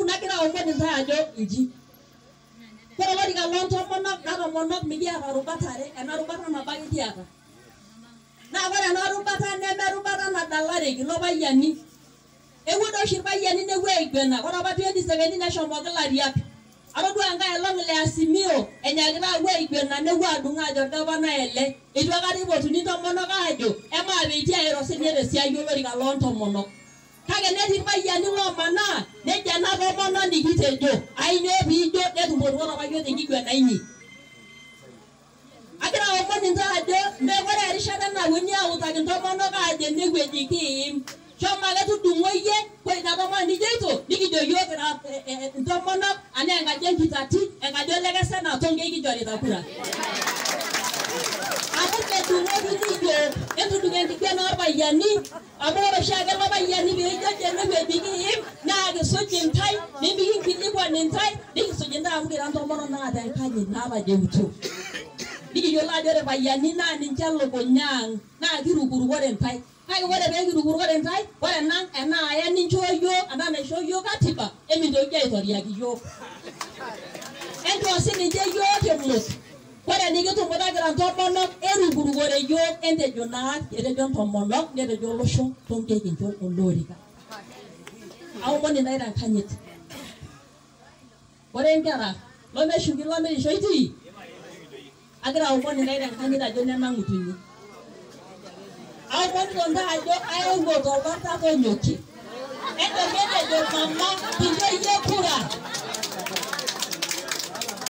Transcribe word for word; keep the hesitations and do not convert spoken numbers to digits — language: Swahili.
nagira omoni ntajo inji. Kore lori ka lonto monok karo monok mikiata rubatare ena rubata nabaki kiata. Na kore ena rubata neme rubata nadalareki lo payiani. Ewudo oshi irpayiani nepuo aiguana kore apa twenty seventeen neshomoki lariak. Atodua enkae elong le Asimio enyakita apuo aiguana nepuo adung ajo orgavana ele. Eitu aikata ipotuni ntomonok ajo emaa peitie airo sinye tesiai olorika loontomonok. Kake netii irpayiani loomanaa nejo ena tomononi kitejo ainyoo piijo netumoruo apa yiok tenkiguana inyi. Agira omoni ntae ajo mekore erishata nauni autaki ntomonok ajo enewueji kiim. Shomo ake tudung'o iyie kore ina tomononi jeito nikijo yiok kira ntomonok anaa enkaji enkitati enkaji olekesena Tonkei kijorita kura. Amu medung'okini yiok entudung' enkiguana orpayiani amu ore oshiake lo payiani peijo enewueji kiim naa kisuj intae nemikinkilikuan intae nikisuj intae amu kira ntomonok naata enkanyit naapajeutuo. Nikiyiolo ajo ore irpayiani naa ninche lukunya ang' naa kirukurukore intae. Kake ore pee kirukurukore intae ore ena ena aya ninchoo yiok ena naishoo yiok katiba emintoki aitoriaki yiok. Entoo sininche yiok emot. Ore nikitumuta kira ntomonok erukurukore yiok entejo naa etejo ntomonok netejo olosho Tonkei kincho olorika. Aomoni ntae tenkanyit. Ore nkera lomeshuki lomeishoitii agira aomoni ntae tenkanyit ajo nenang'utunyi. Aomoni ntae ajo aewuo tolbarta tonyoki. Endo metejo mama kincho yie kura.